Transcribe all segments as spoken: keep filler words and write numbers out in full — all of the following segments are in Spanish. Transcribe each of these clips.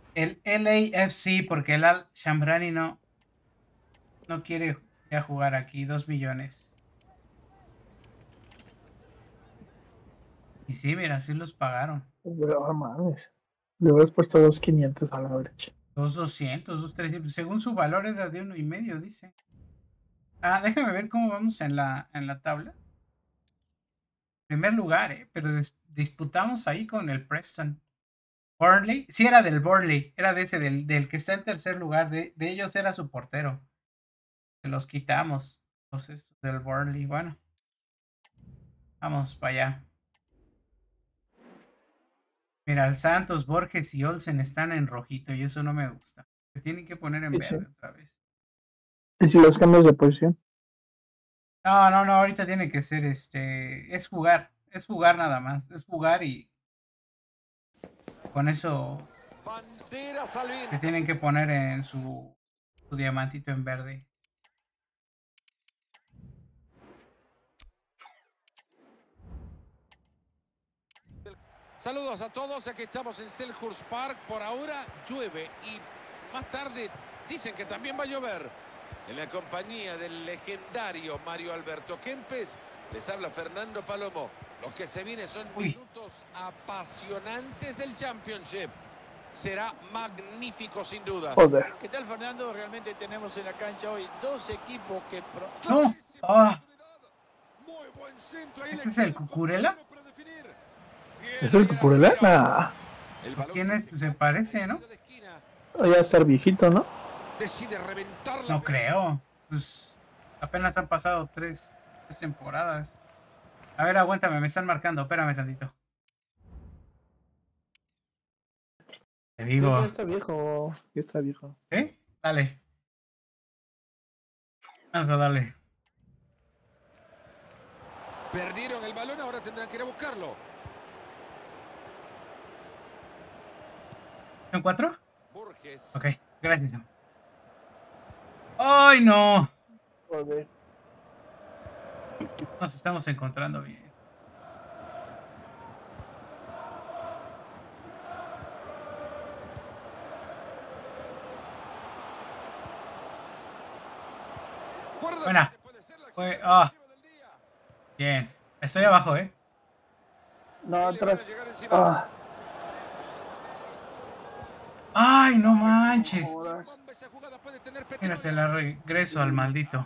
El L A F C, porque el Al Shamrani no, no quiere ya jugar aquí. Dos millones. Y sí, mira, sí los pagaron. Pero, mames. Le hubieras puesto dos quinientos a la brecha. Dos doscientos, dos trescientos. Según su valor era de uno y medio, dice. Ah, déjame ver cómo vamos en la, en la tabla. Primer lugar, ¿eh? Pero disputamos ahí con el Preston. Burnley. Sí, era del Burnley. Era de ese, del, del que está en tercer lugar. De, de ellos era su portero. Se los quitamos. Los estos del Burnley. Bueno. Vamos para allá. Mira, el Santos, Borges y Olsen están en rojito y eso no me gusta. Se tienen que poner en ¿Y verde si, otra vez. ¿Y si los cambias de posición? No, no, no, ahorita tiene que ser este. Es jugar. Es jugar nada más. Es jugar y con eso se tienen que poner en su, su diamantito en verde. Saludos a todos, aquí estamos en Selhurst Park. Por ahora llueve y más tarde dicen que también va a llover. En la compañía del legendario Mario Alberto Kempes, les habla Fernando Palomo. Los que se vienen son Uy. minutos apasionantes del Championship. Será magnífico sin duda. Joder. ¿Qué tal, Fernando? Realmente tenemos en la cancha hoy dos equipos que... Pro... ¡No! ¡Ah! Muy buen centro. Ahí ¿Ese es el Cucurella? ¿Es el Cucurella? Nah. ¿Quién es? Se parece, ¿no? Ya estar viejito, ¿no? Decide reventar la No creo. Pues apenas han pasado tres, tres temporadas. A ver, aguántame, me están marcando. Espérame tantito. Te digo. Ya está viejo. Ya está viejo. ¿Eh? Dale. Vamos a darle. Perdieron el balón, ahora tendrán que ir a buscarlo. ¿Son cuatro? Borges. Ok, gracias. ¡Ay, no! Joder. Nos estamos encontrando bien. Buena. Fue, ah. Bien. Estoy abajo, ¿eh? No, atrás. Ah. ¡Ay, no manches! Joder. Mira, se la regreso al maldito.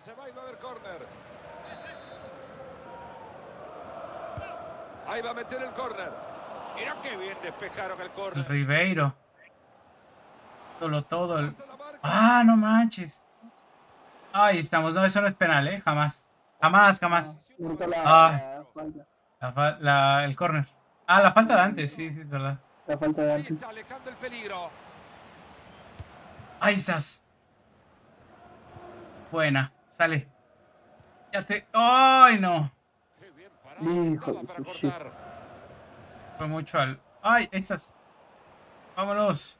Ahí va a meter el córner. Mira qué bien despejaron el córner. El Ribeiro. Solo todo el... ¡Ah, no manches! Ahí estamos. No, eso no es penal, ¿eh? Jamás. Jamás, jamás. Ah, la fa la, el córner. Ah, la falta de antes. Sí, sí, es verdad. La falta de antes. Alejando el peligro. ¡Ay, sas! Buena. Sale. Ya te... ¡Ay, no! Qué bien parado. Hijo de Para su shit. cortar. Fue mucho al... ¡Ay, esas! ¡Vámonos!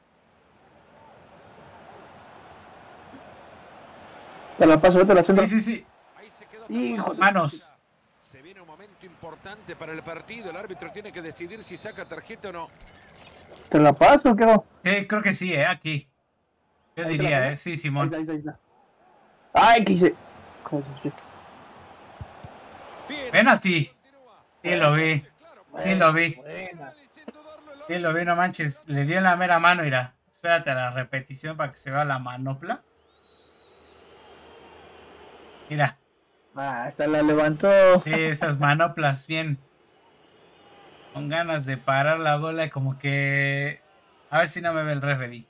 Te la paso, vete a la centro. Sí, sí, sí. Ahí se quedó Hijo de... Manos. Se viene un momento importante para el partido. El árbitro tiene que decidir si saca tarjeta o no. ¿Te la paso o qué hago? Sí, creo que sí, ¿eh? Aquí. Yo Ahí te diría, la ¿eh? pongo. Sí, Ahí Simón. está, ahí está, ahí está. Ay, ¿qué hice? Joder, shit. Bien. Penalti. Sí, lo vi. Sí, lo vi. Buena. Sí, lo vi, no manches. Le dio en la mera mano, mira. Espérate a la repetición para que se vea la manopla. Mira. Ah, esta la levantó. Sí, esas manoplas bien. Con ganas de parar la bola y como que... A ver si no me ve el referee.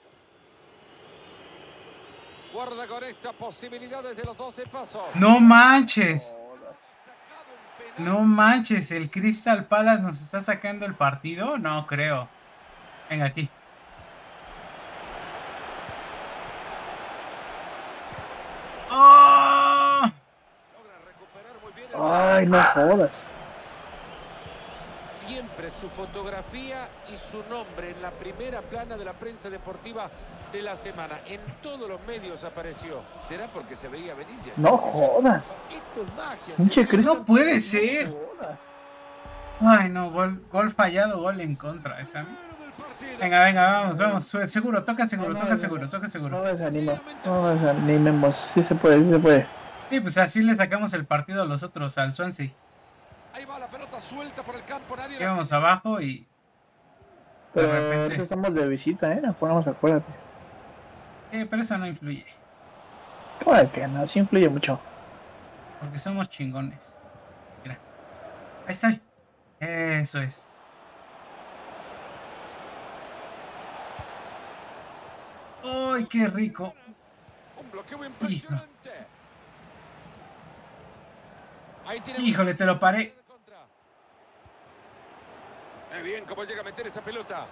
Guarda con esta posibilidad desde los doce pasos. ¡No manches! No manches, ¿el Crystal Palace nos está sacando el partido? No creo. Venga, aquí. ¡Oh! Logra recuperar muy bien el... Ay, no jodas. Siempre su fotografía y su nombre en la primera plana de la prensa deportiva de la semana. En todos los medios apareció. ¿Será porque se veía venir ya? No jodas. Esto es magia. Pinche señor. Cristo. No puede ser. No jodas. Ay, no, gol, gol fallado, gol en contra. Esa. partido. Venga, venga, vamos, vamos. sue- Seguro, toca seguro, No, no, toca no, seguro, no. toca No seguro. desanimo. No desanimemos. Sí se puede, sí se puede. Sí, pues así le sacamos el partido a los otros, al Swansea. Ahí va la pelota suelta por el campo, nadie la... Íbamos abajo y de Pero ahorita repente. estamos de visita, ¿eh? No ponemos, acuérdate. Eh, pero eso no influye, Claro que no, sí influye mucho. porque somos chingones. Mira, ahí estoy. Eso es. ¡Ay, qué rico! Un bloqueo impresionante. Ahí tiene... Híjole, te lo paré. Qué bien cómo llega a meter esa pelota.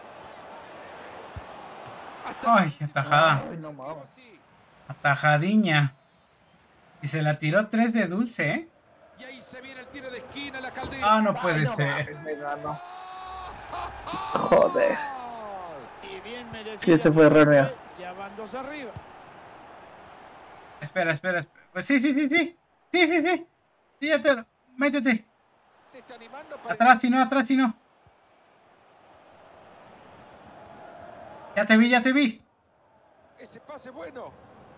Hasta... ¡Ay, atajada! Ay, no mames. Atajadiña. Y se la tiró tres de dulce, ¿eh? Y ahí se viene el tiro de esquina, la caldera. Ah, no puede Ay, no ser. mames, me ganó. Joder. Y bien merecido. Sí, ese fue error mío. Ya van dos arriba. Espera, espera, espera. Pues sí, sí, sí, sí. Sí, sí, sí. Sí, ya te lo... Métete. Se está animando para... Atrás y no, atrás y no. Ya te vi, ya te vi. Ese pase bueno.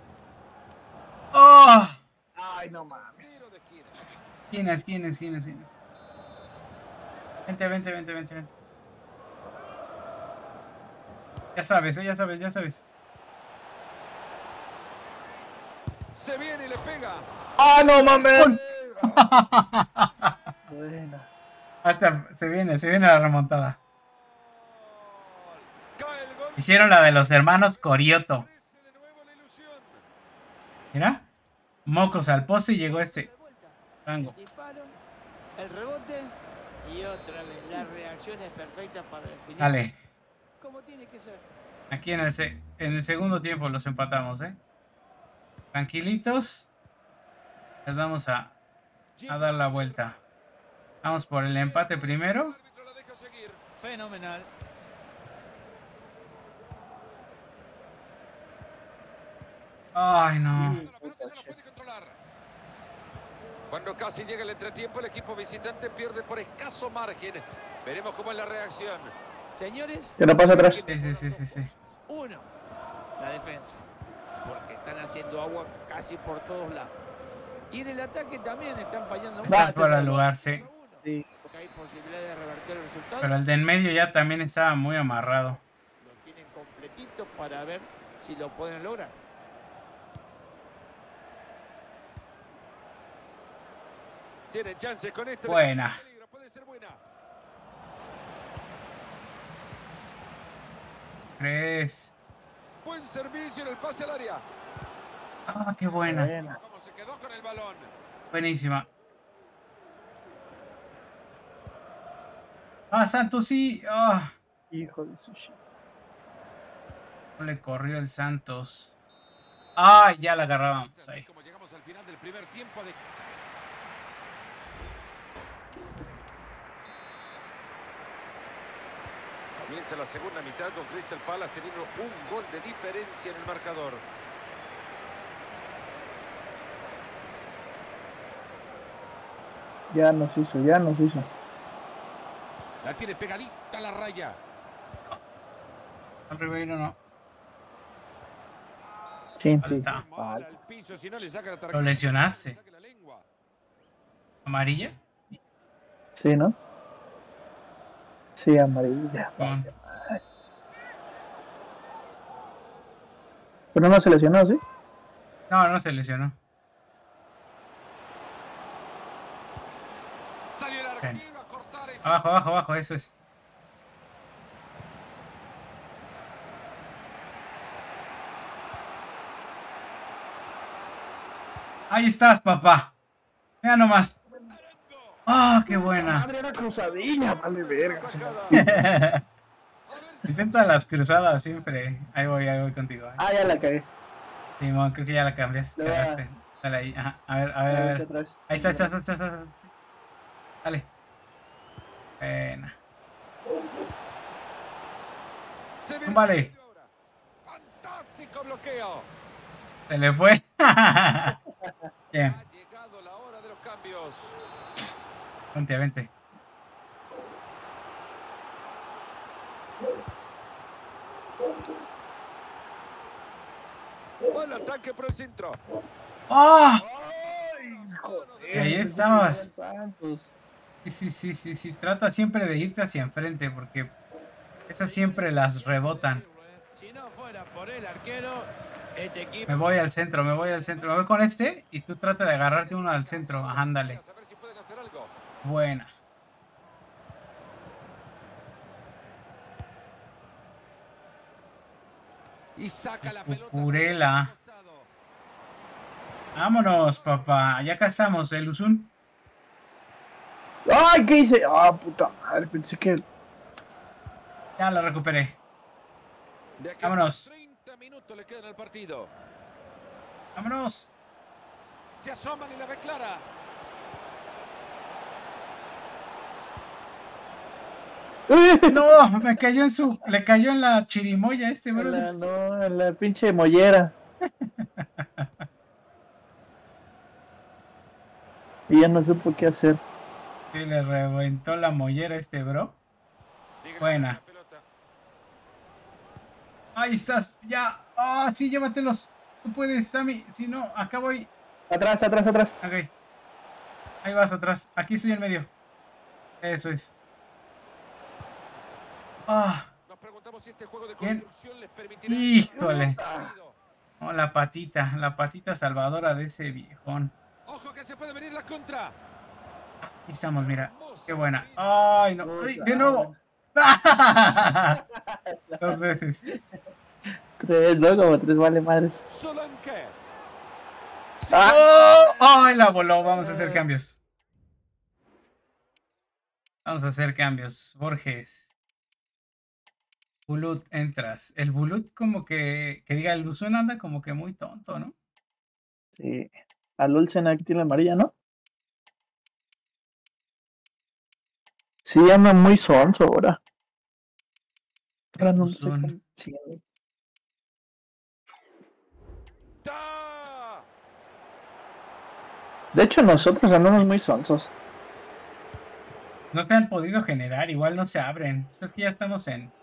¡Oh! Ay, no mames. Tiro de esquina. Esquina, esquina, esquina, esquina. Vente, vente, vente, vente, vente. Ya sabes, ¿eh? ya sabes, ya sabes. Se viene y le pega. ¡Ah, no mames! Bueno. Hasta se viene, se viene la remontada. Cae el gol. Hicieron la de los hermanos Corioto. Crece de nuevo la ilusión. Mira. Mocos al poste y llegó este. De vuelta. Rango. El disparo, el rebote y otra vez. La reacción es perfecta para definir. Dale. Como tiene que ser. Aquí en el, se- en el segundo tiempo los empatamos, ¿eh? Tranquilitos. Les vamos a, a dar la vuelta. Vamos por el empate primero. El árbitro la deja seguir. Fenomenal. Ay, no. La pelota no la puede controlar. Cuando casi llega el entretiempo, el equipo visitante pierde por escaso margen. Veremos cómo es la reacción. Señores. Que no pasa atrás. Sí, sí, sí, sí, sí. Uno, la defensa. Porque están haciendo agua casi por todos lados. Y en el ataque también están fallando Estás mucho. fuera de lugar, sí. Sí. Porque hay posibilidad de revertir el resultado. Pero el de en medio ya también estaba muy amarrado. Lo tienen completito para ver si lo pueden lograr. Tienen chances con este. Buena. Peligro, puede ser buena. ¿Crees? Buen servicio en el pase al área. Ah, qué buena. Buena. Cómo se quedó con el balón. Buenísima. Ah, Santos sí. Ah, Hijo de su shit. no le corrió el Santos. Ah, ya la agarrábamos Es así ahí. como llegamos al final del primer tiempo de... Comienza la segunda mitad con Crystal Palace teniendo un gol de diferencia en el marcador. Ya nos hizo, ya nos hizo. La tiene pegadita a la raya. Al Ribeiro no. Chin, Ahí sí. está. Mal al piso, si no le saca la tarjeta. Lo lesionaste. Saque la lengua. ¿Amarilla? Sí, ¿no? Sí, amarilla. Con- Pero no se lesionó, ¿sí? No, no se lesionó. Salió el arquero a cortar ese... Abajo, abajo, abajo, eso es. Ahí estás, papá. Mira nomás. Ah, qué buena. Madre, era cruzadilla, vale verga. Tajada. Intenta las cruzadas siempre. Ahí voy, ahí voy contigo. ¿eh? Ah, ya la cagué. Simón, creo que ya la cambiaste. Le voy a- Cagaste. Dale ahí. Ajá. A ver, a ver, a Ahí ver. atrás. Ahí está, está, está, está, está, está. Dale. Buena. Se viene Vale. el cambio ahora. Fantástico bloqueo. Se le fue. Bien. Ha llegado la hora de los cambios. Vente, vente. Buen ataque por el centro. ¡Oh! Ay, joder, Y ahí pensé que estabas. era el Santos. Sí, sí, sí, sí, sí. Trata siempre de irte hacia enfrente porque esas siempre las rebotan. Si no fuera por el arquero, este equipo... Me voy al centro, me voy al centro. Me voy con este y tú trata de agarrarte uno al centro. Ajá, ándale. A ver si pueden hacer algo. Buena. Y saca la pelota. Cucurella. Vámonos, papá. Ya acá estamos, ¿eh, Luzun? ¡Ay, qué hice! ¡Ah, puta madre! Pensé que... Ya la recuperé. De aquí Vámonos. treinta minutos le quedan al partido. Vámonos. Se asoman y la ve clara. No, me cayó en su... Le cayó en la chirimoya este, bro. La, no, la pinche mollera. Y ya no supo qué hacer. Sí, le reventó la mollera este, bro. Sigue Buena. la pelota. Ahí estás, ya. Ah, sí, llévatelos. Tú puedes, Sammy. Si no, acá voy. Atrás, atrás, atrás. Ok. Ahí vas atrás. Aquí estoy en medio. Eso es. Ah, Nos preguntamos si este juego de Bien. construcción les permitirá. híjole. Oh, la patita, la patita salvadora de ese viejón. Ojo que se puede venir la contra. Aquí estamos, mira. Qué buena. Ay, no. Ay, de nuevo. Dos veces. Tres, ¿no? Como tres vale madres. Solanke. ¡Oh! ¡Ay, la voló! Vamos a hacer cambios. Vamos a hacer cambios. Borges. Bulut, entras. El Bulut como que... Que diga, el Luzón anda como que muy tonto, ¿no? Sí. Al Olsen tiene amarilla, ¿no? Sí, anda muy sonso ahora. Ahora no sé Luzón. cómo- sí. ¡Ta! De hecho, nosotros andamos muy sonsos. No se han podido generar, igual no se abren. O sea, es que ya estamos en...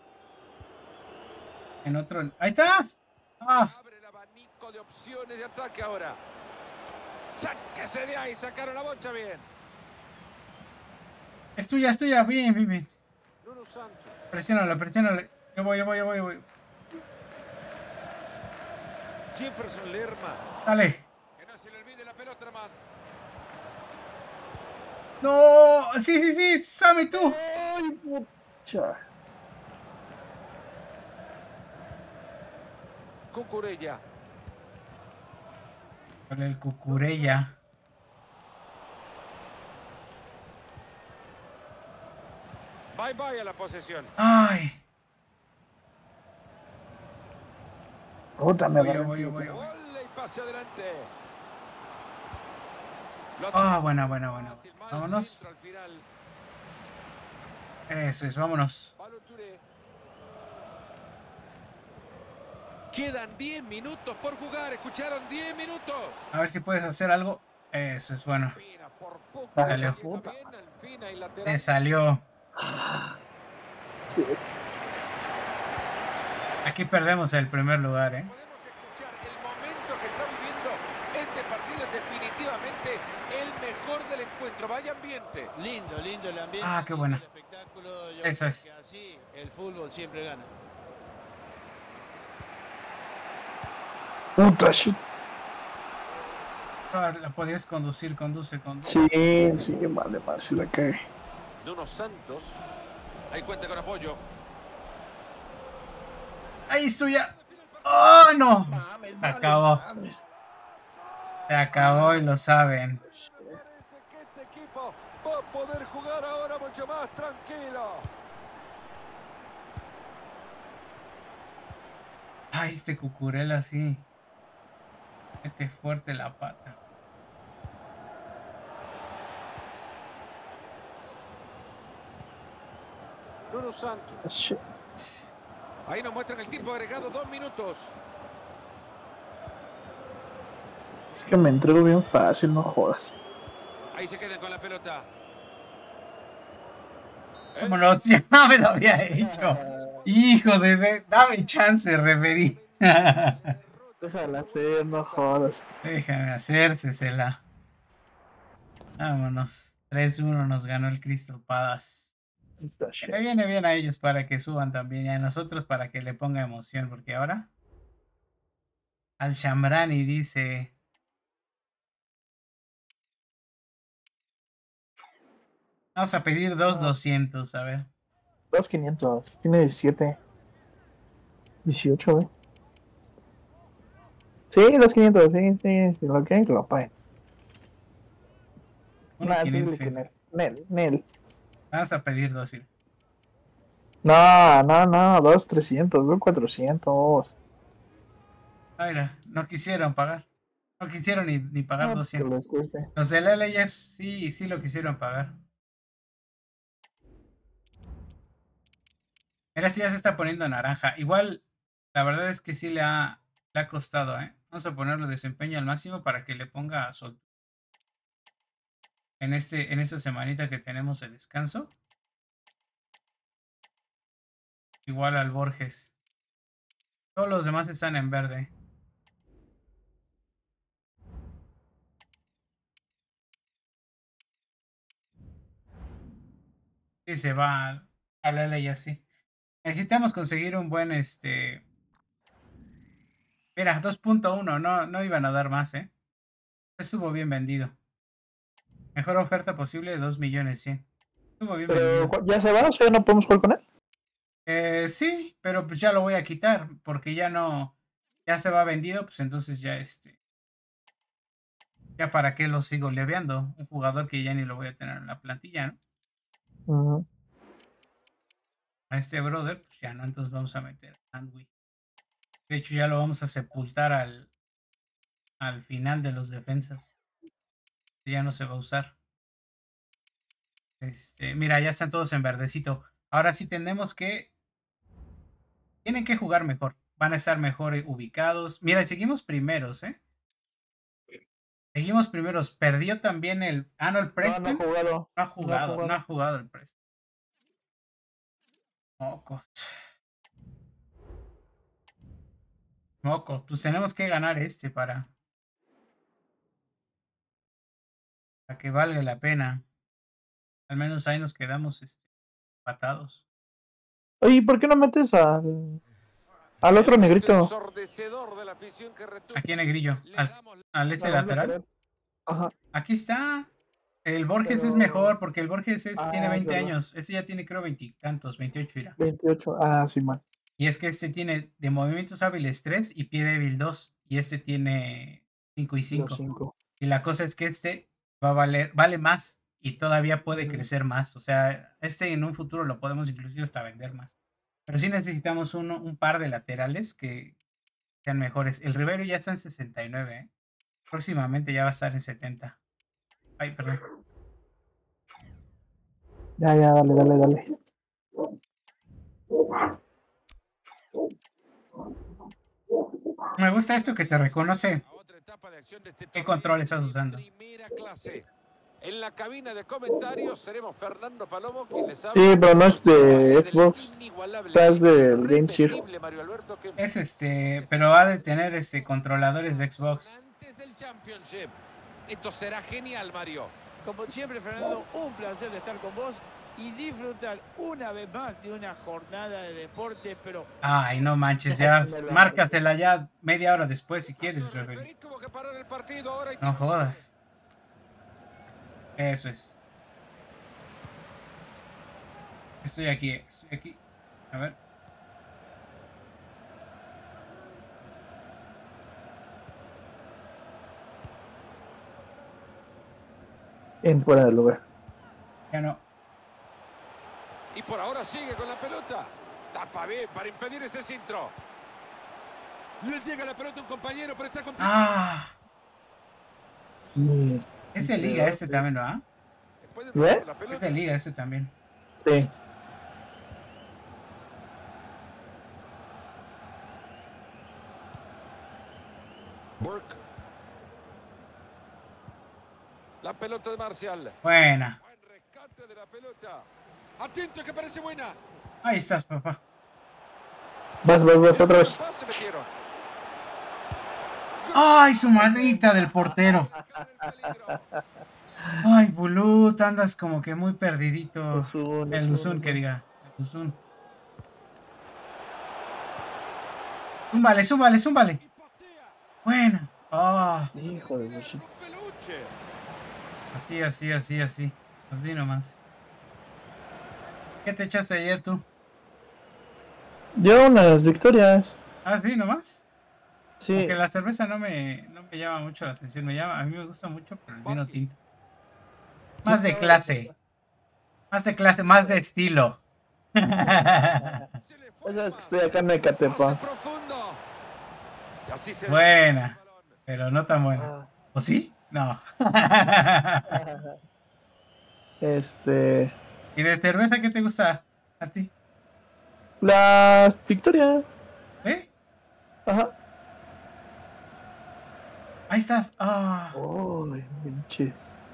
En otro... ¡Ahí estás! ¡Ah! Abre el abanico de opciones de ataque ahora. Sáquese de ahí, sacaron la bocha bien. Es tuya, es tuya. Bien, bien, bien. Nuno Santos. Presiónala, presiónala. Yo voy, yo voy, yo voy, yo voy. Jefferson Lerma. Dale. Que no se le olvide la pelota más. ¡No! ¡Sí, sí, sí! ¡Sammy, tú! Ay, pucha. Cucurella. Con el Cucurella. Bye bye a la posesión. ¡Ay! Puta, me Voy, yo agarré. voy, yo voy, yo voy. Gol y pase adelante. Lo Ah, buena, buena, buena. fácil, mal Vámonos. centro al final. Eso es, vámonos. Balón Touré. Quedan diez minutos por jugar. Escucharon diez minutos. A ver si puedes hacer algo. Eso es bueno. Mira, por poco. Dale. Llega bien, al fin hay lateral. Te salió. Sí. Aquí perdemos el primer lugar, ¿eh? Podemos escuchar el momento que está viviendo este partido es definitivamente el mejor del encuentro. Vaya ambiente. Lindo, lindo el ambiente. Ah, qué lindo buena. el espectáculo. Yo Eso creo es. que así el fútbol siempre gana. Puta shit. Ah, la podías conducir, conduce, conduce. Sí, sí, vale, más si la cae. Nuno Santos. Ahí cuenta con apoyo. Ahí estoy ya. ¡Oh, no! Se acabó. Se acabó y lo saben. Parece que este equipo va a poder jugar ahora mucho más tranquilo. Ay, este Cucurella sí. Mete fuerte la pata. Nuno Santos. Shit. Ahí nos muestran el tiempo agregado, dos minutos. Es que me entrego bien fácil, no jodas. Ahí se quedan con la pelota. Vámonos, ya me lo había hecho. Hijo de, de- dame chance, referí. Déjala hacer, no jodas. Déjame hacérsela. Vámonos. tres uno nos ganó el Crystal Palace. Le viene bien a ellos para que suban también y a nosotros para que le ponga emoción, porque ahora Al Shamrani dice: vamos a pedir dos doscientos, a ver. dos quinientos. Tiene diecisiete. dieciocho, ¿eh? Sí, dos quinientos, sí, sí. Si lo quieren, que lo paguen. uno Nah, quinientos, dile que sí. Nel. Nel, Nel. Vamos a pedir dos. Sí. No, no, no. dos trescientos, dos cuatrocientos. Ah, mira, no quisieron pagar. No quisieron ni, ni pagar No, pues que doscientos. les cueste. Los del L A F sí, sí lo quisieron pagar. Mira, si ya se está poniendo naranja. Igual, la verdad es que sí le ha, le ha costado, ¿eh? Vamos a ponerlo desempeño al máximo para que le ponga sol. En, este, en esta semanita que tenemos de descanso. Igual al Borges. Todos los demás están en verde. Sí, se va al, al L A F C. Necesitamos conseguir un buen, este... Mira, dos punto uno, no, no iban a dar más, ¿eh? Estuvo bien vendido. Mejor oferta posible, dos millones cien. Estuvo bien Pero, vendido. ¿ya se va? O sea, ¿no podemos jugar con él? Eh, sí, pero pues ya lo voy a quitar, porque ya no... Ya se va vendido, pues entonces ya este... Ya para qué lo sigo leveando. Un jugador que ya ni lo voy a tener en la plantilla, ¿no? Ujú. A este brother, pues ya no, entonces vamos a meter a Andwi. De hecho, ya lo vamos a sepultar al, al final de los defensas. Ya no se va a usar. Este, mira, ya están todos en verdecito. Ahora sí tenemos que... Tienen que jugar mejor. Van a estar mejor ubicados. Mira, seguimos primeros, ¿eh? Seguimos primeros. Perdió también el... Ah, no, el No, no ha Preston. jugado. No ha jugado, no ha jugado. jugado el Preston. Mocos. Mocos. Pues tenemos que ganar este para... Para que valga la pena. Al menos ahí nos quedamos este, patados. Oye, ¿por qué no metes al, al otro El grito negrito? ensordecedor de la afición que retumba. Aquí Negrillo. Le Al, damos al ese Al lateral. lateral. Ajá. Aquí está. El Borges Pero- es mejor porque el Borges es- Ah, tiene es veinte verdad. años. Ese ya tiene creo veintitantos, veintiocho irá. veintiocho. Ah, sí, man. Y es que este tiene de movimientos hábiles tres y pie débil dos. Y este tiene cinco y Los cinco. cinco. Y la cosa es que este va a valer, vale más y todavía puede Ujú. crecer más. O sea, este en un futuro lo podemos inclusive hasta vender más. Pero sí necesitamos uno, un par de laterales que sean mejores. El Rivero ya está en sesenta y nueve. ¿eh? Próximamente ya va a estar en setenta. Ay, perdón. Ya, ya, dale, dale, dale. Me gusta esto que te reconoce A otra etapa de acción de este qué torneo control estás de usando. primera clase. En la cabina de comentarios seremos Fernando Palomo quien les habla. Sí, pero no es de Del Xbox. inigualable, Es del Game Sir. irrepetible Mario Alberto que Es este, pero ha de tener este controladores de Xbox. antes del Championship. Esto será genial, Mario. Como siempre, Fernando, un placer de estar con vos y disfrutar una vez más de una jornada de deporte, pero Ay, no manches, ya márcasela ya media hora después si quieres, referee. Tuvo que parar el partido ahora y No jodas. Eso es. Estoy aquí, estoy aquí. A ver. En fuera del lugar. Ya no. Y por ahora sigue con la pelota. Tapa bien para impedir ese centro. Le llega la pelota a un compañero, pero está complicado. Ah, Mm, es de liga este también, ¿no? Después de ¿Qué? perder la Es pelota. de liga este también. Sí. Burke. La pelota de Marcial. Buena. Buen rescate de la pelota. Atento que parece buena. Ahí estás, papá. Vas, vas, vas, otra vez. Se metieron. ¡Ay, su manita del portero! Ay, Bulut, andas como que muy perdidito. Uzun, El Uzun, Uzun, que Uzun. diga. El Uzun. Zúmbale, zúmbale, zúmbale. Buena. Ah, Hijo de Bushi. Un peluche. así, así, así, así. Así nomás. ¿Qué te echaste ayer tú? Yo unas victorias. Ah, sí, nomás. Sí. Porque la cerveza no me, no me llama mucho la atención. Me llama, a mí me gusta mucho, pero el vino tinto. Más de clase. Más de clase, más de estilo. Se le fue Ya sabes el que estoy acá en Ecatepa. pase profundo. Y así se Buena, pero no tan buena. Ah, ¿O sí? No. Este. ¿Y de cerveza qué te gusta a ti? Las victorias. ¿Eh? Ajá. Ahí estás. Ah, Uy, pinche.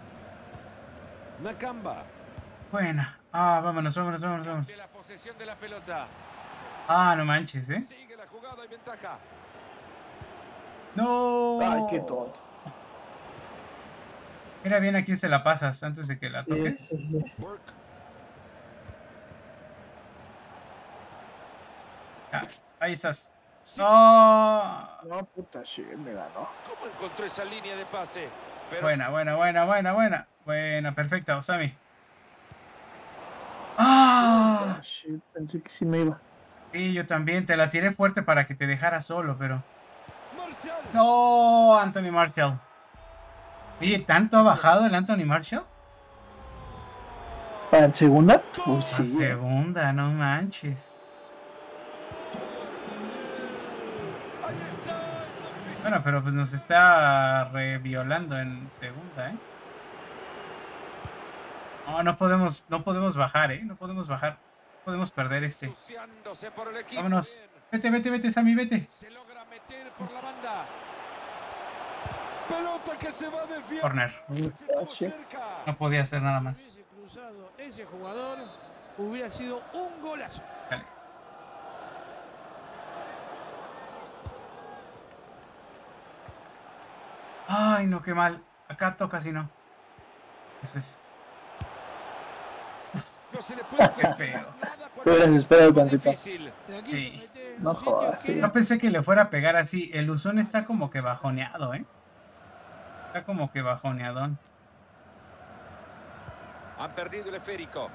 Nakamba. buena. Ah, vámonos, vámonos, vámonos, vámonos. De la posesión de la pelota. Ah, no manches, ¿eh? Sigue la jugada y ventaja. No. Ay, qué tonto. Mira bien a quién se la pasas antes de que la Sí, toques. sí, sí. Work. Ah, ahí estás. No. No, puta shit, me ganó. ¿Cómo encontró esa línea de pase? Pero Buena, buena, buena, buena, buena. Buena, perfecta, Osami. Ah. Ah, shit, pensé que sí me iba. Sí, yo también. Te la tiré fuerte para que te dejara solo, pero... Marcial. No, Anthony Marshall. Oye, ¿tanto ha bajado el Anthony Marshall? ¿Para el segunda? Uy, La sí. segunda, no manches. Bueno, pero pues nos está reviolando en segunda, ¿eh? No, no podemos, no podemos bajar, ¿eh? No podemos bajar. No podemos perder este. Asociándose por el equipo. Vámonos. Bien. Vete, vete, vete, Sammy, vete. Se logra meter por la banda. Pelota que se va desviando. Corner. Estuvo shit. cerca. No podía hacer nada Si más. hubiese cruzado ese jugador, hubiera sido un golazo. Dale. Ay, no, qué mal. Acá toca si no. Eso es. No se le puede Qué feo. nada Te hubieras esperado es tantito. difícil. De aquí Sí. se mete en No un sitio jodas, que sí. No pensé que le fuera a pegar así. El Uzón está como que bajoneado, ¿eh? Está como que bajoneadón. Han perdido el esférico.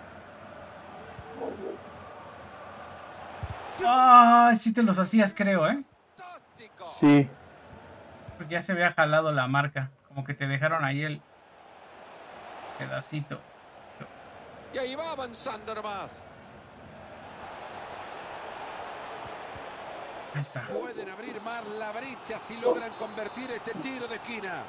Ay, sí te los hacías, creo, ¿eh? Táctico. Sí. Porque ya se había jalado la marca. Como que te dejaron ahí el pedacito. Y ahí va avanzando nomás. Ahí está. Pueden abrir más la brecha si logran convertir este tiro de esquina.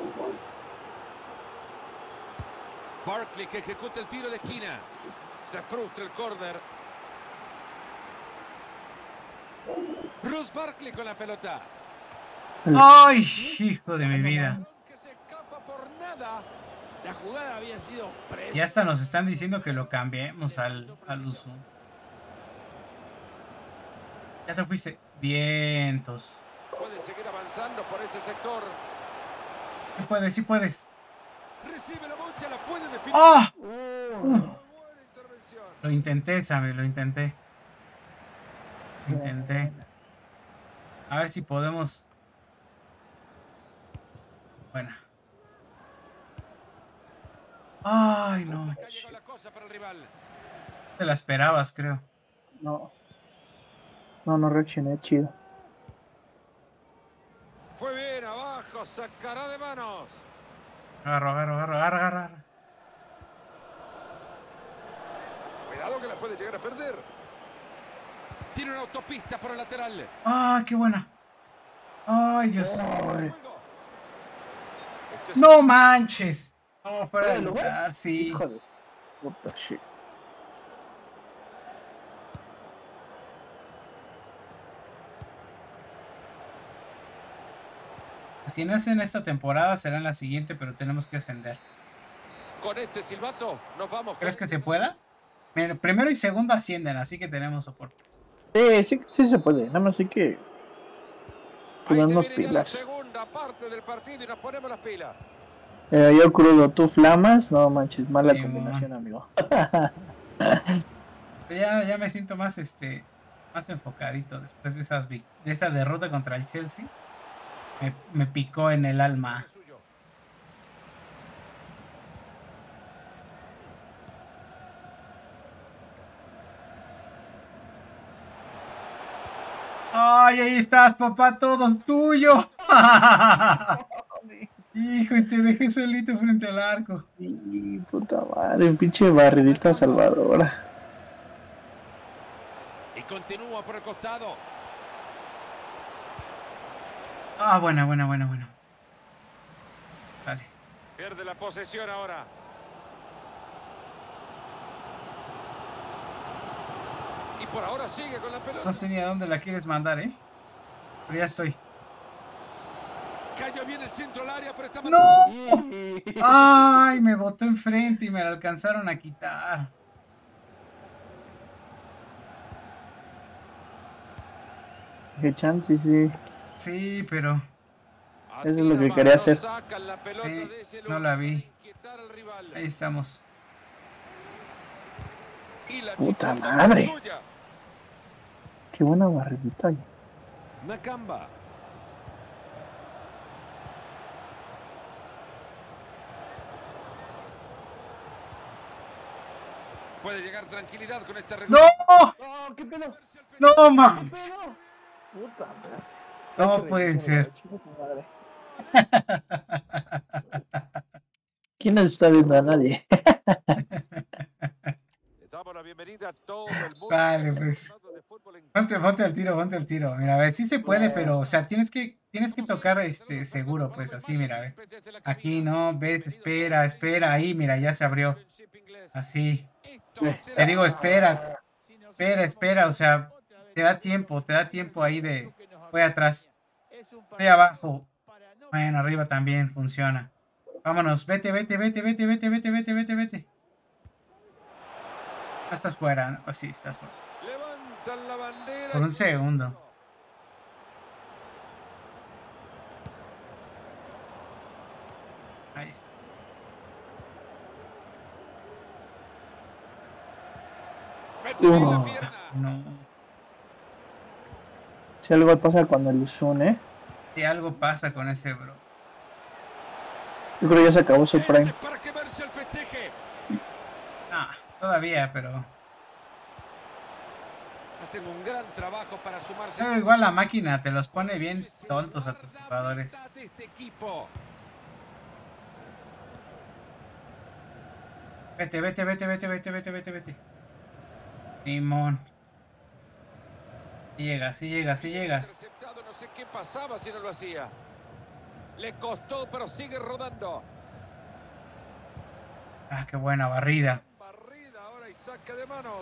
Barkley que ejecuta el tiro de esquina. Se frustra el córner. Bruce Barkley con la pelota. ¡Ay, hijo de mi vida! Que se escapa por nada. la jugada había sido precisa. Ya hasta nos están diciendo que lo cambiemos al, al uso. Ya te fuiste. Vientos. Puede seguir avanzando por ese sector. Sí puedes, sí puedes. Recibe la bolsa, la puede definir. ¡Ah! Uh, Uf, Buena intervención. lo intenté, Sammy, lo intenté. Lo intenté. A ver si podemos. Buena. Ay, no. Acá llegó la cosa para el rival. Te la esperabas, creo. no. No, no reaccioné chido. Fue bien abajo, sacará de manos. Agarro, agarro, agarro, agarro, agarro, agarro. Cuidado que la puede llegar a perder. Tiene una autopista por el lateral. ¡Ah, qué buena! ¡Ay, Dios! Ay, Juego. Esto es- ¡No manches! No, fuera de ¿Fuera de lugar? lugar, sí. hijo de puta shit. Si no es en esta temporada, será en la siguiente, pero tenemos que ascender. Con este silbato nos vamos. ¿Crees que se pueda? Mira, primero y segundo ascienden, así que tenemos soporte. Sí, sí, sí se puede. Nada más hay que Ahí ponernos se viene ya la pilas. segunda parte del partido y nos ponemos las pilas. Eh, yo crudo, tú flamas. No manches, mala Sí, combinación, mon. amigo. Ya, ya me siento más, este, más enfocadito después de esas, vic- de esa derrota contra el Chelsea. Me, me picó en el alma. Suyo. ¡Ay, ahí estás, papá! ¡Todo tuyo! Hijo, y te dejé solito frente al arco. Y puta madre, un pinche barridita salvadora. Y continúa por el costado. Ah, buena, buena, buena, buena. Vale. Pierde la posesión ahora. Y por ahora sigue con la pelota. No sé ni a dónde la quieres mandar, ¿eh? Pero ya estoy. Cayó bien el centro al área, pero está mal. ¡No! ¡Ay! Me botó enfrente y me la alcanzaron a quitar. Qué chance, sí. Sí, pero Así Eso es lo que nomás quería no hacer. sacan la pelota sí, de ese no lugar la para vi. inquietar al rival. Ahí estamos. Y la Puta chicota madre. suya. Qué buena barridita. Nakamba. Puede llegar tranquilidad con esta ¡No! No, qué pedo. ¡No, mames! Puta madre. No puede ser. ¿Quién nos está viendo? A nadie. Le damos la bienvenida a todo el mundo. Vale, pues. De fútbol en- Ponte, ponte al tiro, ponte al tiro. Mira, a ver, sí se puede, pero, o sea, tienes que, tienes que tocar este seguro, pues así, mira, a ver. Aquí no, ves, espera, espera, ahí, mira, ya se abrió. Así. Te digo, espera, espera, espera, o sea, te da tiempo, te da tiempo ahí de. Voy atrás, voy abajo. Bueno, arriba también funciona. Vámonos, vete, vete, vete, vete, vete, vete, vete, vete, vete. No estás fuera, ¿no? Pues sí, estás fuera. Levantan la bandera. Por un segundo. Ahí está. Mete bien la Uh. pierna. No. Si algo pasa cuando el Uzun, ¿eh? Si algo pasa con ese bro. Yo creo que ya se acabó su Este prime. es para que verse el festeje. Ah, todavía, pero. Hacen un gran trabajo para sumarse. Pero igual la máquina te los pone bien tontos a tus jugadores. De este equipo. Vete, vete, vete, vete, vete, vete, vete, vete. Simón. Si llegas, si llegas, si llegas. Interceptado, no sé qué pasaba si no lo hacía. Le costó, pero sigue rodando. Ah, qué buena barrida. Barrida ahora y saque de manos.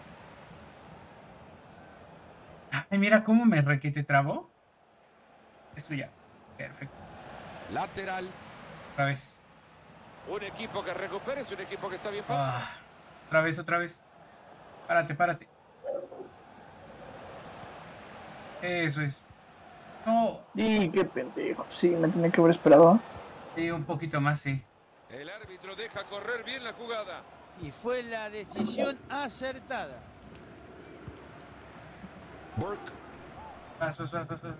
Ay, mira cómo me requete trabó. Es tuya. Perfecto. Lateral. Otra vez. Un equipo que recupera es un equipo que está bien parado. Ah, otra vez, otra vez. Párate, párate. Eso es. No. Y qué pendejo. Sí, me tenía que haber esperado. ¿eh? Sí, un poquito más, sí. El árbitro deja correr bien la jugada. Y fue la decisión acertada. Burke. Vas, vas, vas, vas, vas.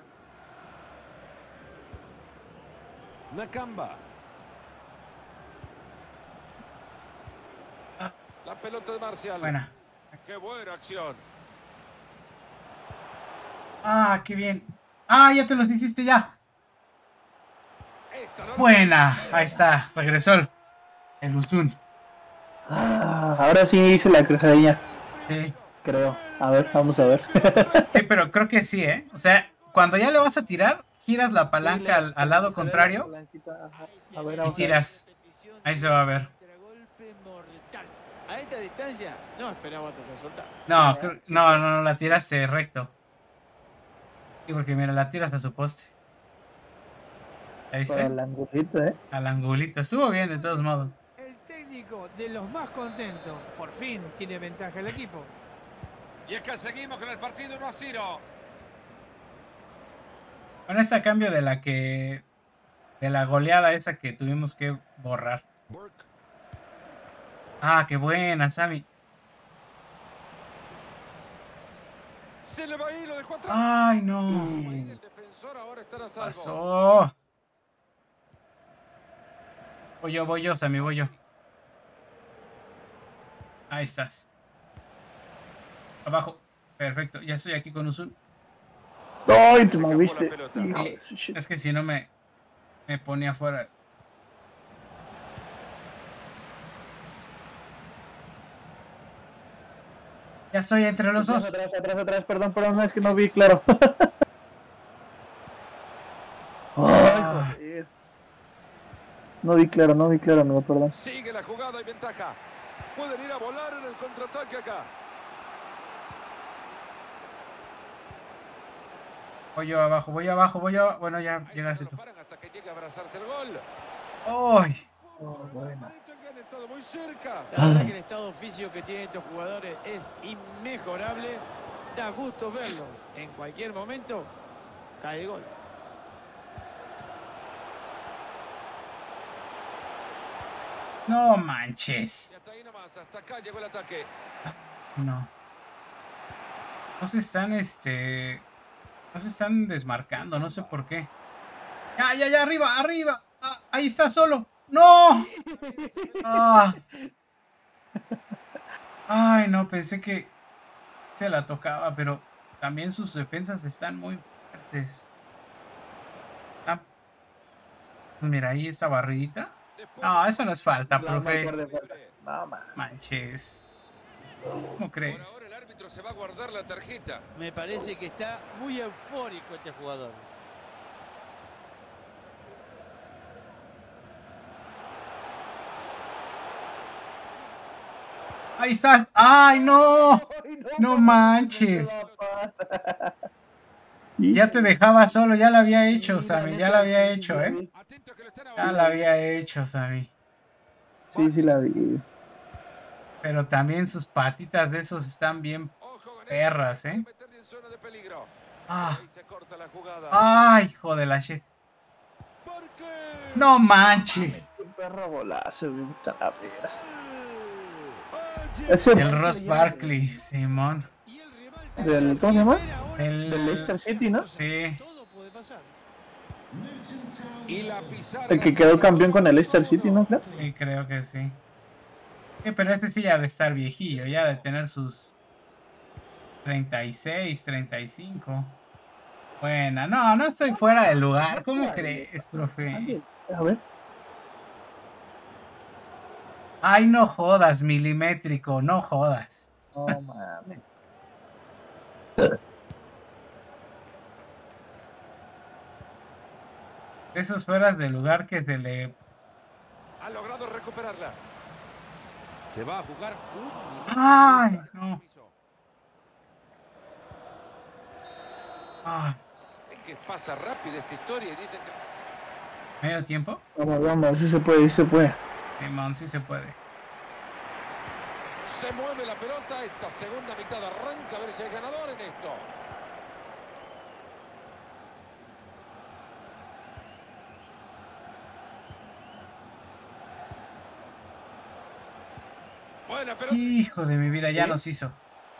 Nakamba. La pelota de Marcial. Buena. Qué buena acción. Ah, qué bien. Ah, ya te los hiciste ya. Esta no- Buena. Ahí está. Regresó el, el Uzun. Ah, ahora sí hice la cruzadilla. Sí. Creo. A ver, vamos a ver. Sí, pero creo que sí, ¿eh? O sea, cuando ya le vas a tirar, giras la palanca al, al lado contrario A ver, y vamos a ver. tiras. Ahí se va a ver. Contragolpe mortal. A esta distancia no esperaba otro resultado. No, creo- no, no, no, la tiraste recto. Sí, porque mira, la tiras a su poste. Ahí Para está. el angulito, ¿eh? Al angulito. Estuvo bien, de todos modos. El técnico de los más contentos. Por fin tiene ventaja el equipo. Y es que seguimos con el partido uno a cero. Con este cambio de la que... De la goleada esa que tuvimos que borrar. Ah, qué buena, Sammy. Se le va a ir, lo dejó atrás. Ay, no. El defensor ahora está a salvo. Pasó. Voy yo, voy yo, Sammy, voy yo. Ahí estás. Abajo. Perfecto, ya estoy aquí con Uzun. ¡Ay, te Se escapó moviste! la pelota. Hijo Sí, de su shit. es que si no me, me ponía afuera. Ya estoy entre los Atrás, dos. atrás, atrás, atrás, perdón, perdón, no, es que no vi claro. Ah. Ay, joder. No vi claro, no vi claro, amigo, perdón. Sigue la jugada y ventaja. Pueden ir a volar en el contraataque acá. Voy yo abajo, voy abajo, voy abajo. Bueno, ya Ahí llegaste no tú. lo paran hasta que llegue a abrazarse el gol. ¡Ay! Oh, bueno. Que han estado muy cerca. La verdad que el estado físico que tienen estos jugadores es inmejorable. Da gusto verlos. En cualquier momento cae el gol. No manches. Y hasta ahí nomás, hasta acá llegó el ataque. No. No se están, este... No se están desmarcando, no sé por qué. Ya, ya, ya, arriba, arriba. Ah, ahí está solo. ¡No! Ah. Ay, no, pensé que se la tocaba, pero también sus defensas están muy fuertes. Ah, mira, ahí está barridita. No, eso no es falta, No, profe. no, guarde, guarde. No, man. Manches. ¿Cómo Por crees? ahora el árbitro se va a guardar la tarjeta. Me parece que está muy eufórico este jugador. Ahí estás. ¡Ay, no! Ay, No mames, manches. metió la pata. Ya te dejaba solo, ya lo había hecho, Sammy. Ya lo había hecho, ¿eh? Atento que lo están Ya ahora. lo había hecho, Sammy. Sí, sí la vi. Pero también sus patitas de esos están bien Ojo con esto, perras, ¿eh? meterle en zona de peligro. Ah. Ahí se corta la jugada. ¡Ay, hijo de la shit! Parque. ¡No manches! Qué perro golazo, güey. Puta la vera. Oye, Ese El Ross Barkley, Simón. Y el rival del, ¿cómo se llama? El... Del Leicester City, ¿no? Sí. Todo puede pasar. Y la pizarra. El que quedó campeón con el Leicester City, ¿no? Claro. Sí, creo que sí. Sí, pero este sí ya de estar viejillo, ya de tener sus treinta y seis, treinta y cinco. Buena, no, no estoy fuera del lugar. ¿Cómo crees, profe? A ver. Ay, no jodas, milimétrico, no jodas. No mames. Esos fueras del lugar que se le... Ha logrado recuperarla. Se va a jugar un minuto. Ay, no. Ah, Es que pasa rápido esta historia y dicen que... ¿medio tiempo? Vamos, vamos, sí se puede, sí se puede. Simón, sí se puede. Se mueve la pelota. Esta segunda mitad arranca a ver si hay ganador en esto. Buena pelota. Hijo de mi vida, ya nos hizo.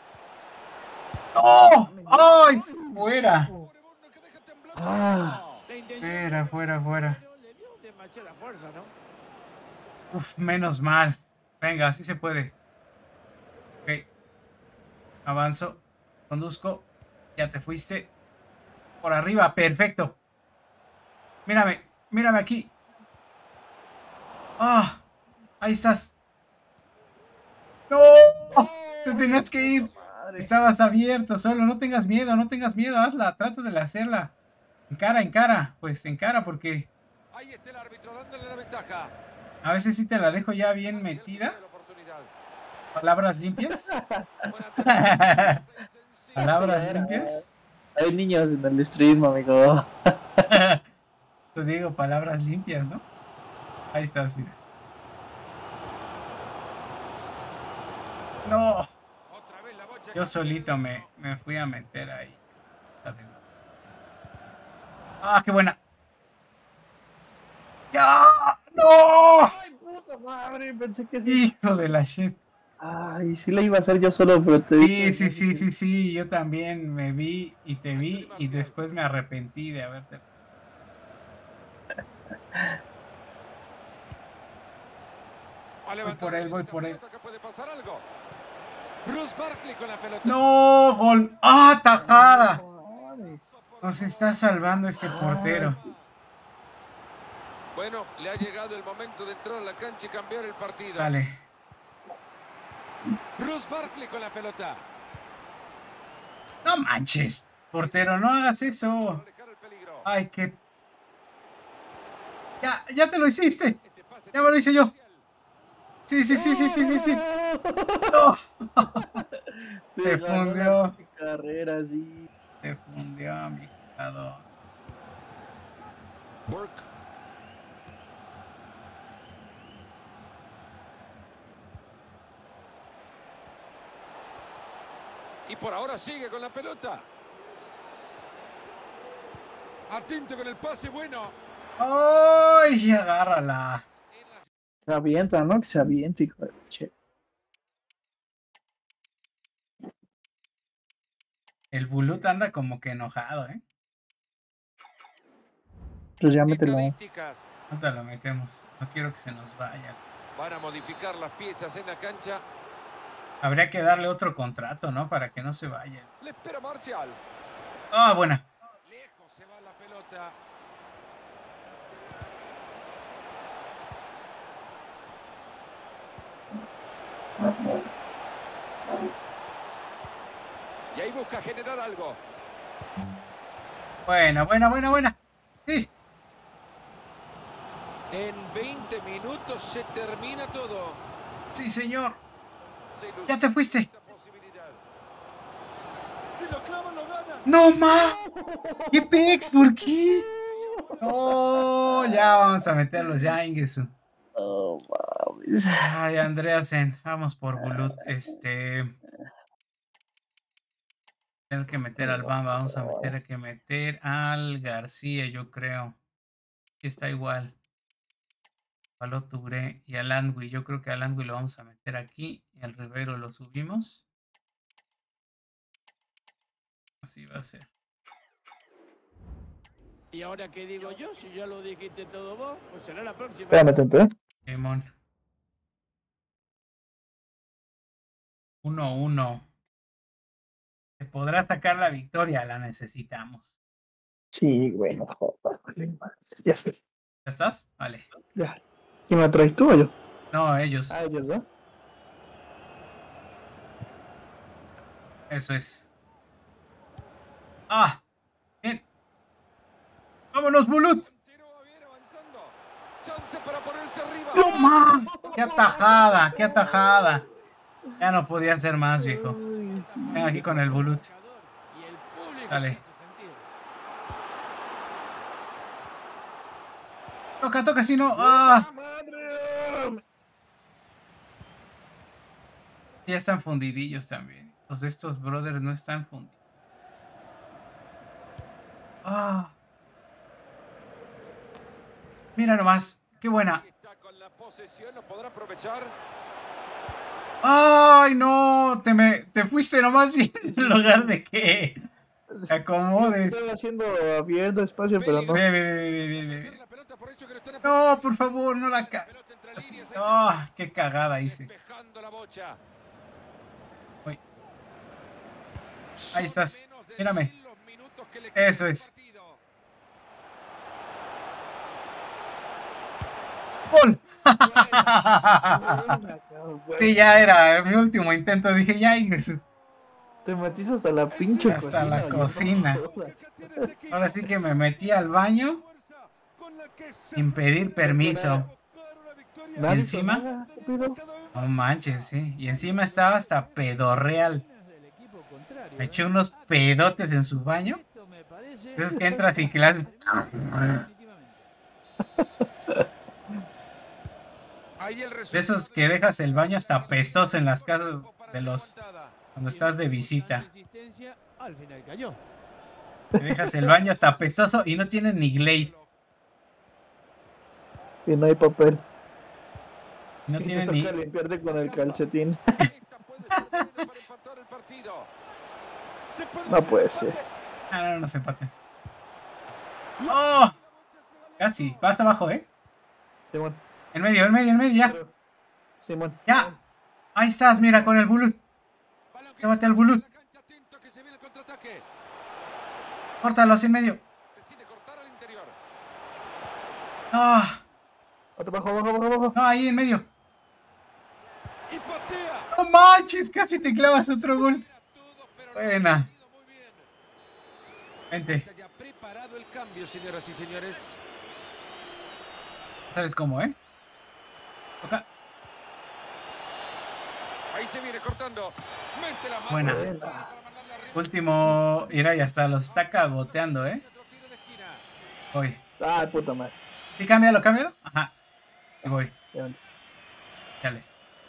¡Oh! ¡Ay! ¡Fuera! Que deja temblando. Ah, La intención Fuera, fuera, fuera. pero le dio demasiada fuerza, ¿no? Uf, menos mal. Venga, así se puede. Ok. Avanzo. Conduzco. Ya te fuiste. Por arriba, perfecto. Mírame, mírame aquí. Ah, ahí estás. ¡No! Te tenías que ir. madre. Estabas abierto, solo. No tengas miedo, no tengas miedo. Hazla, trata de hacerla. En cara, en cara. Pues en cara, porque Ahí está el árbitro dándole la ventaja. a veces sí te la dejo ya bien metida. Palabras limpias. Palabras limpias. Hay niños en el stream, amigo. Te digo palabras limpias, ¿no? Ahí estás, mira. No. Otra vez la bocha Yo solito me, me fui a meter ahí. ¡Ah, qué buena! ¡Ya! ¡No! ¡Ay, puta madre! Pensé que sí. Hijo de la shit. Ay, sí la iba a hacer yo solo, pero te Sí, dije. sí, sí, sí, sí. Yo también me vi y te vi y después me arrepentí de haberte. Voy por él, voy por él. Bruce Barkley con la pelota. ¡No! ¡Gol! ¡Ah, tajada! Nos está salvando este portero. Bueno, le ha llegado el momento de entrar a la cancha y cambiar el partido. Dale. Bruce Barkley con la pelota. No manches, portero, no hagas eso. Alejar el peligro. Ay, qué... Ya, ya te lo hiciste. Ya me lo hice yo. Sí, sí, sí, sí, sí, sí, sí. No. Te fundió. Carrera, sí. Te fundió, mi jugador. Work. Y por ahora sigue con la pelota. Atento con el pase bueno. ¡Ay! Agárrala. Se avienta, ¿no? Que se avienta, hijo de che. El Bulut anda como que enojado, ¿eh? Pues ya mételo. Estadísticas. No te lo metemos. No quiero que se nos vaya. Van a modificar las piezas en la cancha. Habría que darle otro contrato, ¿no? Para que no se vaya. Le espera Marcial. Ah, buena. Lejos se va la pelota. Y ahí busca generar algo. Buena, buena, buena, buena. Sí. En veinte minutos se termina todo. Sí, señor. Se ilusiona Ya te fuiste. esta posibilidad. Si lo clavan, lo ganan. ¡No, ma! ¿Qué pex? ¿Por qué? No, ya vamos a meterlos ya, Ingesu. Oh, mames. Ay, Andreasen, vamos por Bulut. Este. Tengo que meter al Bamba, vamos a meter hay que meter al García, yo creo. Aquí está igual. Al Otubre y al Angui. Yo creo que al Angui lo vamos a meter aquí. Y al Rivero lo subimos. Así va a ser. ¿Y ahora qué digo yo? Si ya lo dijiste todo vos, pues será la próxima. Espérame, tente, ¿eh? Simón. uno uno. ¿Se podrá sacar la victoria? La necesitamos. Sí, bueno, joder. Ya estoy. ¿Ya estás? Vale. Ya. ¿Quién me traes tú o yo? No, ellos. Ah, ellos, ¿no? Eso es. ¡Ah! Bien. ¡Vámonos, Bulut! ¡No, ma! ¡Qué atajada! ¡Qué atajada! Ya no podía hacer más, viejo. Ay, sí. Ven aquí con el Bulut. Y el público Dale. te hace sentir. Toca, toca, si no. ¡Ah! ¡Madre! Ya están fundidillos también. Los de estos brothers no están fundidos. ¡Ah! Mira nomás. ¡Qué buena! Está con la posesión, lo podrá aprovechar. ¡Ay, no! Te, me, te fuiste nomás bien en lugar de que te acomodes. Estaba haciendo abierto espacio, pero no. Ve, ve, ve, ve, ve, ve, ve. La pelota, por eso que lo están No, por favor, no la ca... pelota entre Así. líneas, ¡Ah! ¡Qué cagada hice! despejando la bocha. Uy. Ahí estás. Menos de Mírame. mil los minutos que le Eso quedan al es. partido. ¡Gol! Bueno, Sí, ya era mi último intento. Dije, ya ingreso. te metiste hasta la pinche Hasta cocina. la oye, no cocina. jodas. Ahora sí que me metí al baño sin pedir permiso. Nadie encima? hizo nada, estúpido. No manches, sí. Y encima estaba hasta pedorreal. Del equipo contrario, Me ¿eh? eché unos pedotes en su baño. Esto me parece Esos que entras y que las... definitivamente. Ahí el De resultado esos que dejas el baño hasta apestoso en las casas de los... Cuando estás de visita. Resistencia, al final cayó. Te dejas el baño hasta apestoso y no tienes ni Glade. Y no hay papel. No Y te tiene toca ni... limpiarte con el calcetín. Esta puede ser buena para empatar el partido. Se puede No puede ser. Ah, no, no se empate. ¡Oh! Casi. Vas abajo, ¿eh? Simón. En medio, en medio, en medio, ya. Simón. Ya. Ahí estás, mira, con el bulut. Balón que Llévate al bulut. la cancha, atento que se viene el contraataque. Córtalo así en medio. Decide cortar al interior. ¡No! Otro abajo, abajo, abajo, abajo. No, ahí en medio. Y patea. ¡No manches! Casi te clavas otro gol. Era todo, pero Buena. lo ha defendido muy bien. Vente. Está ya preparado el cambio, señoras y señores. ¿Sabes cómo, eh? Toca. Ahí se viene cortando. Mete la mano. Buena. Para mandarla arriba. Último. Mira, y hasta los está cagoteando, ¿eh? Otro tiro de esquina. Voy. Ay, puta madre. Sí, cámbialo, cámbialo. Ajá. Y voy. Ya ven. Dale.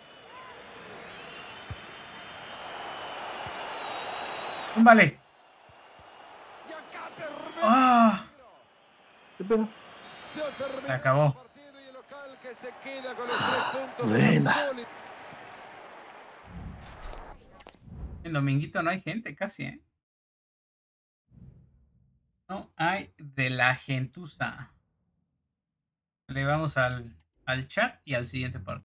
Túmbale. Y acá termina ¡Ah! ¿Qué pedo? Se termina Se acabó. el partido y el local que se queda con los tres puntos. Buena. Sólido. En Dominguito no hay gente casi, ¿eh? No hay de la gentuza. Le vamos al, al chat y al siguiente partido.